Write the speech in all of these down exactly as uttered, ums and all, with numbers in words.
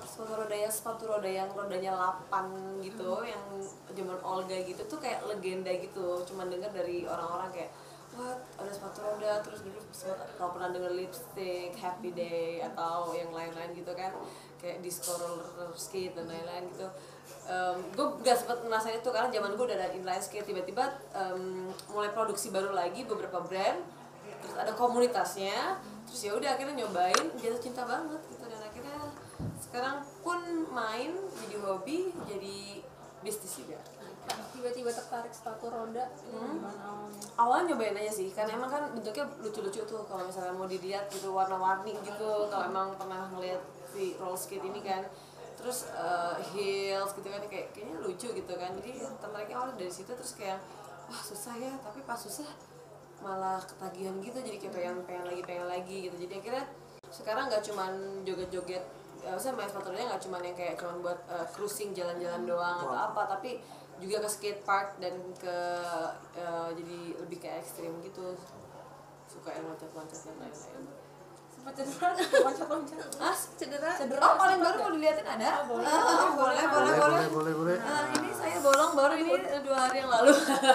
sepatu roda yang sepatu roda yang rodanya delapan gitu, hmm. yang zaman Olga gitu tuh kayak legenda gitu. Cuman dengar dari orang-orang kayak, what, ada sepatu roda, terus dulu kalau pernah denger Lipstick, Happy Day atau yang lain-lain gitu kan, kayak disco roller skate dan lain-lain gitu. Um, gue gak sempet ngerasain itu karena zaman gue udah ada inline skate. Tiba-tiba um, mulai produksi baru lagi beberapa brand, terus ada komunitasnya, terus ya udah akhirnya nyobain, jatuh cinta banget gitu. Dan akhirnya sekarang pun main jadi hobi, jadi bisnis juga. Tiba-tiba tertarik sepatu roda, hmm. gimana awalnya? Awalnya nyobain aja sih, karena emang kan bentuknya lucu-lucu tuh kalau misalnya mau dilihat gitu, warna-warni gitu. Kalau emang pernah ngeliat si roller skate ini kan, terus uh, heels gitu kan, kayak kayaknya lucu gitu kan. Jadi tertariknya awalnya dari situ, terus kayak wah susah ya, tapi pas susah malah ketagihan gitu, jadi kayak pengen pengen lagi pengen lagi gitu. Jadi akhirnya sekarang nggak cuman joget-joget, ya saya main sepatu rodanya nggak cuman yang kayak cuman buat uh, cruising jalan-jalan doang atau apa, tapi juga ke skate park dan ke uh, jadi lebih kayak ekstrim gitu, suka yang loncat-loncat dan lain-lain. Sempat cedera, loncat-loncat. Ah, cedera. Cedera. Oh, paling baru mau diliatin ada? Oh, boleh. Ah, oh, boleh, boleh, boleh, boleh, boleh. Nah, ini saya bolong baru ini dua hari yang lalu.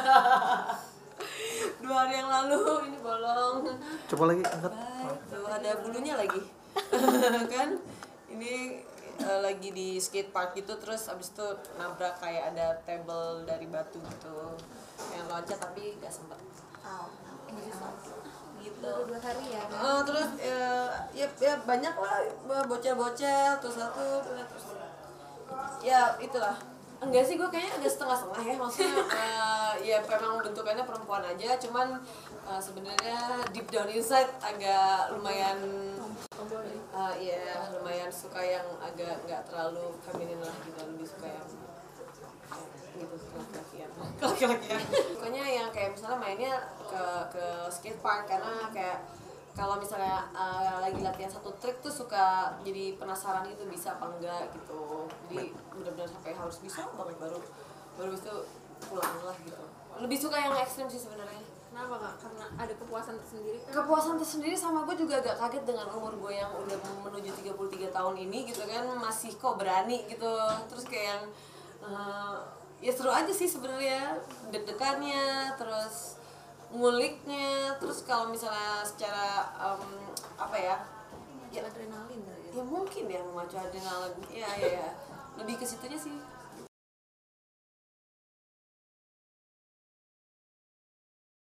Dua hari yang lalu ini bolong. Coba lagi angkat. Baik, tuh ada bulunya lagi. Kan? Ini uh, lagi di skate park gitu, terus abis itu nabrak kayak ada table dari batu gitu, yang loncat tapi gak sempet. Oh, gitu. Baru dua hari ya? Uh, terus uh, ya, ya banyak lah bocel-bocel, terus satu, terus ya itulah. Enggak sih, gue kayaknya agak setengah-setengah ya, maksudnya uh, ya memang bentukannya perempuan aja, cuman uh, sebenarnya deep down inside agak lumayan uh, ya lumayan suka yang agak nggak terlalu feminin lah gitu, lebih suka yang gitu laki-lakian laki-lakian pokoknya yang kayak misalnya mainnya ke ke skate park, karena kayak kalau misalnya uh, lagi latihan satu trik tuh suka jadi penasaran gitu bisa apa enggak gitu, jadi benar-benar sampai harus bisa banget baru baru itu pulang lah gitu. Lebih suka yang ekstrim sih sebenarnya. Kenapa Kak? Karena ada kepuasan tersendiri kan? Kepuasan tersendiri, sama gue juga agak kaget dengan umur gue yang udah menuju tiga puluh tiga tahun ini gitu kan, masih kok berani gitu. Terus kayak yang uh, ya seru aja sih sebenarnya, deg-degannya, terus nguliknya, terus kalau misalnya secara um, apa ya, ya adrenalin ya, ya mungkin ya memacu adrenalin, ya ya ya lebih ke situnya sih.